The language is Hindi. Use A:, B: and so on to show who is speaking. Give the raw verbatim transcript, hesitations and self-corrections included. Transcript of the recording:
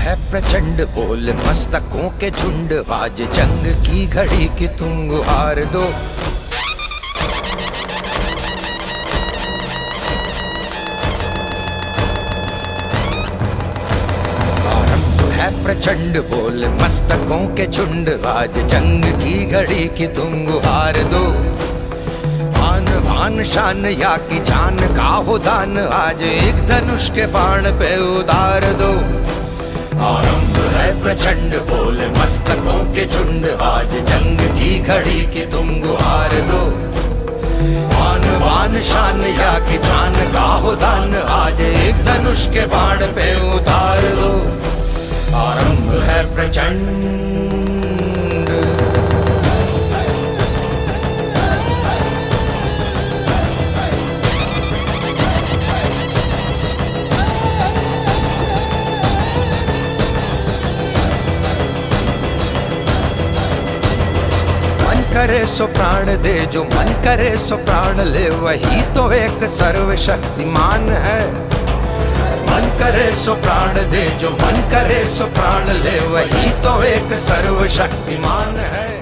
A: है प्रचंड, बोल मस्तकों के झुंड, आज जंग की घड़ी की तुम गुहार दो। आरंभ है प्रचंड, बोल मस्तकों के झुंड, आज जंग की घड़ी की तुम गुहार दो। आन भान शान या की जान का हो दान, आज एक धनुष के बाण पे उतार दो। आरंभ है प्रचंड, बोल मस्तकों के झुंड, आज जंग की घड़ी की तुम गुहार दो। आन बान शान या की जान का हो दान, आज एक धनुष के बाण पे उतार दो। आरंभ है प्रचंड। करे सो प्राण दे, जो मन करे सो प्राण ले, वही तो एक सर्वशक्तिमान है। मन करे सो प्राण दे, जो मन करे सो प्राण ले, वही तो एक सर्वशक्तिमान है।